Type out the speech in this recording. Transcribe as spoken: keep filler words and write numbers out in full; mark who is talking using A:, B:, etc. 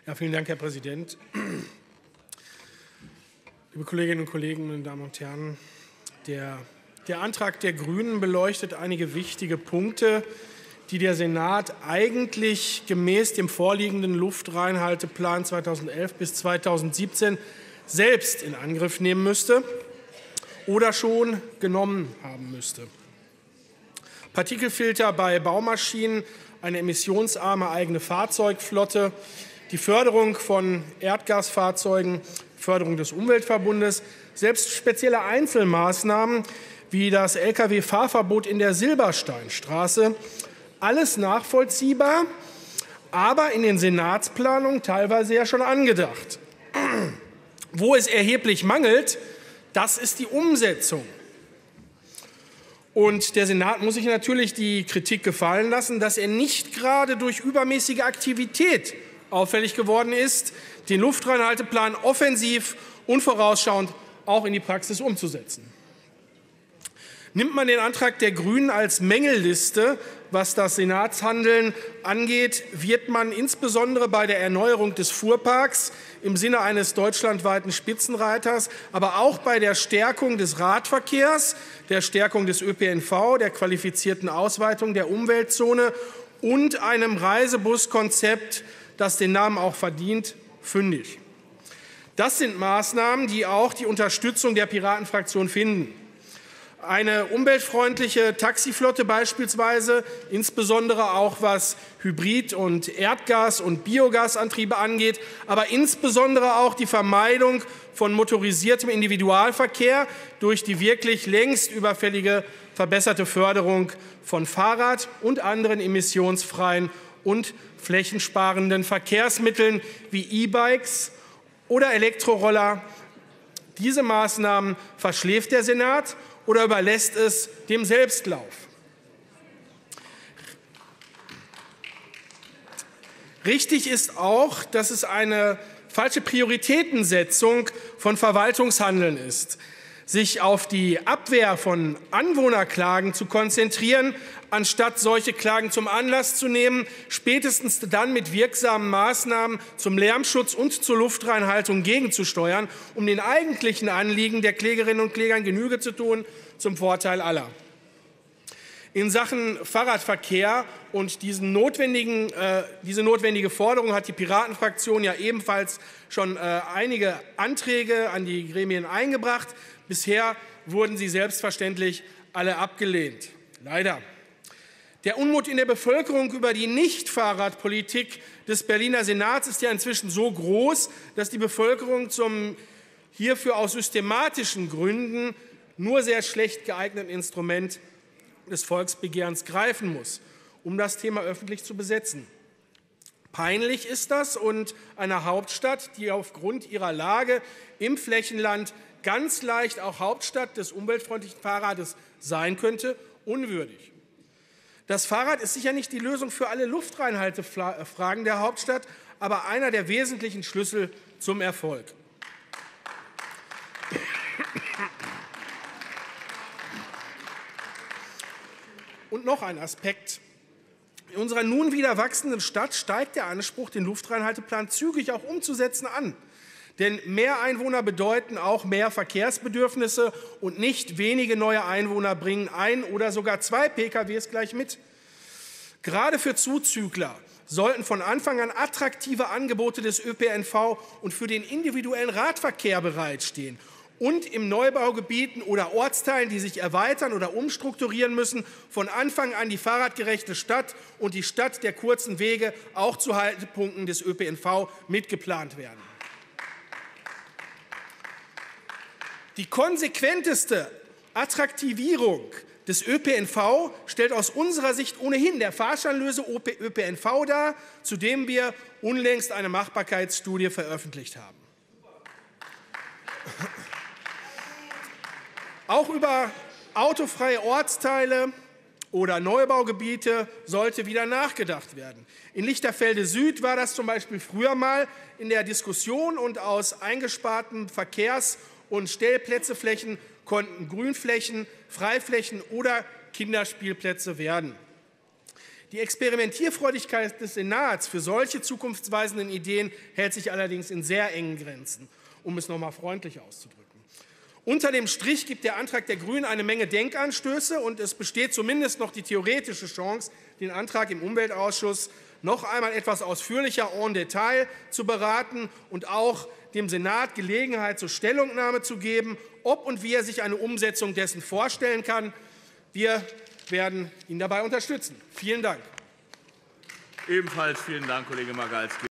A: Ja, vielen Dank, Herr Präsident. Liebe Kolleginnen und Kollegen, meine Damen und Herren, der, der Antrag der Grünen beleuchtet einige wichtige Punkte, die der Senat eigentlich gemäß dem vorliegenden Luftreinhalteplan zweitausendelf bis zweitausendsiebzehn selbst in Angriff nehmen müsste oder schon genommen haben müsste. Partikelfilter bei Baumaschinen, eine emissionsarme eigene Fahrzeugflotte, die Förderung von Erdgasfahrzeugen, Förderung des Umweltverbundes, selbst spezielle Einzelmaßnahmen wie das L K W-Fahrverbot in der Silbersteinstraße, alles nachvollziehbar, aber in den Senatsplanungen teilweise ja schon angedacht. Wo es erheblich mangelt, das ist die Umsetzung. Und der Senat muss sich natürlich die Kritik gefallen lassen, dass er nicht gerade durch übermäßige Aktivität auffällig geworden ist, den Luftreinhalteplan offensiv und vorausschauend auch in die Praxis umzusetzen. Nimmt man den Antrag der Grünen als Mängelliste, was das Senatshandeln angeht, wird man insbesondere bei der Erneuerung des Fuhrparks im Sinne eines deutschlandweiten Spitzenreiters, aber auch bei der Stärkung des Radverkehrs, der Stärkung des Ö P N V, der qualifizierten Ausweitung der Umweltzone und einem Reisebuskonzept, das den Namen auch verdient, fündig. Das sind Maßnahmen, die auch die Unterstützung der Piratenfraktion finden. Eine umweltfreundliche Taxiflotte beispielsweise, insbesondere auch was Hybrid- und Erdgas- und Biogasantriebe angeht, aber insbesondere auch die Vermeidung von motorisiertem Individualverkehr durch die wirklich längst überfällige verbesserte Förderung von Fahrrad und anderen emissionsfreien und flächensparenden Verkehrsmitteln wie E-Bikes oder Elektroroller. Diese Maßnahmen verschläft der Senat oder überlässt es dem Selbstlauf. Richtig ist auch, dass es eine falsche Prioritätensetzung von Verwaltungshandeln ist, sich auf die Abwehr von Anwohnerklagen zu konzentrieren, anstatt solche Klagen zum Anlass zu nehmen, spätestens dann mit wirksamen Maßnahmen zum Lärmschutz und zur Luftreinhaltung gegenzusteuern, um den eigentlichen Anliegen der Klägerinnen und Kläger Genüge zu tun, zum Vorteil aller. In Sachen Fahrradverkehr und diesen notwendigen, äh, diese notwendige Forderung hat die Piratenfraktion ja ebenfalls schon äh, einige Anträge an die Gremien eingebracht. Bisher wurden sie selbstverständlich alle abgelehnt. Leider. Der Unmut in der Bevölkerung über die Nicht-Fahrradpolitik des Berliner Senats ist ja inzwischen so groß, dass die Bevölkerung zum hierfür aus systematischen Gründen nur sehr schlecht geeigneten Instrument des Volksbegehrens greifen muss, um das Thema öffentlich zu besetzen. Peinlich ist das und einer Hauptstadt, die aufgrund ihrer Lage im Flächenland ganz leicht auch Hauptstadt des umweltfreundlichen Fahrrades sein könnte, unwürdig. Das Fahrrad ist sicher nicht die Lösung für alle Luftreinhaltefragen der Hauptstadt, aber einer der wesentlichen Schlüssel zum Erfolg. Und noch ein Aspekt. In unserer nun wieder wachsenden Stadt steigt der Anspruch, den Luftreinhalteplan zügig auch umzusetzen, an. Denn mehr Einwohner bedeuten auch mehr Verkehrsbedürfnisse und nicht wenige neue Einwohner bringen ein oder sogar zwei P K Ws gleich mit. Gerade für Zuzügler sollten von Anfang an attraktive Angebote des Ö P N V und für den individuellen Radverkehr bereitstehen. Und im Neubaugebieten oder Ortsteilen, die sich erweitern oder umstrukturieren müssen, von Anfang an die fahrradgerechte Stadt und die Stadt der kurzen Wege auch zu Haltepunkten des Ö P N V mitgeplant werden. Die konsequenteste Attraktivierung des Ö P N V stellt aus unserer Sicht ohnehin der fahrscheinlose Ö P N V dar, zu dem wir unlängst eine Machbarkeitsstudie veröffentlicht haben. Auch über autofreie Ortsteile oder Neubaugebiete sollte wieder nachgedacht werden. In Lichterfelde Süd war das zum Beispiel früher mal in der Diskussion und aus eingesparten Verkehrs- und Stellplätzeflächen konnten Grünflächen, Freiflächen oder Kinderspielplätze werden. Die Experimentierfreudigkeit des Senats für solche zukunftsweisenden Ideen hält sich allerdings in sehr engen Grenzen, um es noch mal freundlich auszudrücken. Unter dem Strich gibt der Antrag der Grünen eine Menge Denkanstöße, und es besteht zumindest noch die theoretische Chance, den Antrag im Umweltausschuss noch einmal etwas ausführlicher en Detail zu beraten und auch dem Senat Gelegenheit zur Stellungnahme zu geben, ob und wie er sich eine Umsetzung dessen vorstellen kann. Wir werden ihn dabei unterstützen. Vielen Dank.
B: Ebenfalls vielen Dank, Kollege Magalski.